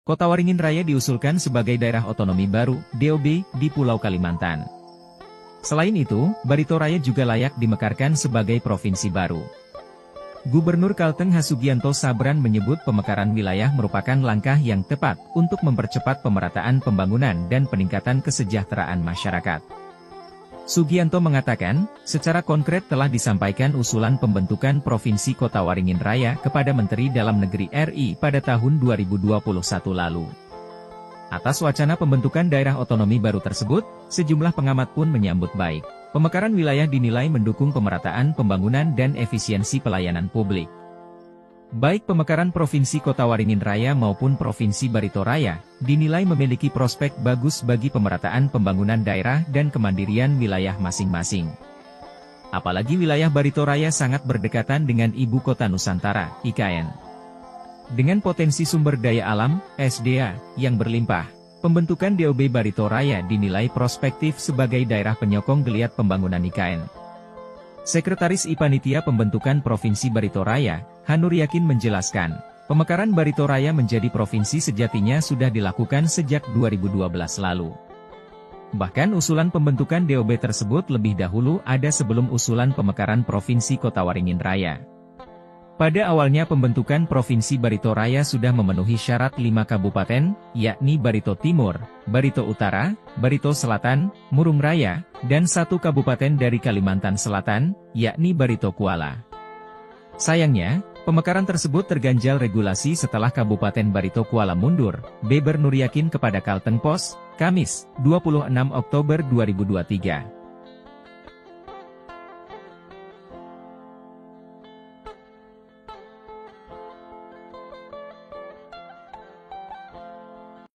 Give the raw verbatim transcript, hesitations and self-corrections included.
Kota Waringin Raya diusulkan sebagai daerah otonomi baru, D O B, di Pulau Kalimantan. Selain itu, Barito Raya juga layak dimekarkan sebagai provinsi baru. Gubernur Kalteng Hasugianto Sabran menyebut pemekaran wilayah merupakan langkah yang tepat untuk mempercepat pemerataan pembangunan dan peningkatan kesejahteraan masyarakat. Sugianto mengatakan, secara konkret telah disampaikan usulan pembentukan Provinsi Kota Waringin Raya kepada Menteri Dalam Negeri R I pada tahun dua ribu dua puluh satu lalu. Atas wacana pembentukan daerah otonomi baru tersebut, sejumlah pengamat pun menyambut baik. Pemekaran wilayah dinilai mendukung pemerataan pembangunan dan efisiensi pelayanan publik. Baik pemekaran Provinsi Kota Waringin Raya maupun Provinsi Barito Raya, dinilai memiliki prospek bagus bagi pemerataan pembangunan daerah dan kemandirian wilayah masing-masing. Apalagi wilayah Barito Raya sangat berdekatan dengan Ibu Kota Nusantara, I K N. Dengan potensi sumber daya alam, S D A, yang berlimpah, pembentukan D O B Barito Raya dinilai prospektif sebagai daerah penyokong geliat pembangunan I K N. Sekretaris I Panitia Pembentukan Provinsi Barito Raya, Hanur Yakin menjelaskan, pemekaran Barito Raya menjadi provinsi sejatinya sudah dilakukan sejak dua ribu dua belas lalu. Bahkan usulan pembentukan D O B tersebut lebih dahulu ada sebelum usulan pemekaran Provinsi Kota Waringin Raya. Pada awalnya pembentukan Provinsi Barito Raya sudah memenuhi syarat lima kabupaten, yakni Barito Timur, Barito Utara, Barito Selatan, Murung Raya, dan satu kabupaten dari Kalimantan Selatan, yakni Barito Kuala. Sayangnya, pemekaran tersebut terganjal regulasi setelah Kabupaten Barito Kuala mundur, Beber Nur Yakin kepada Kalteng Pos, Kamis, dua puluh enam Oktober dua ribu dua puluh tiga.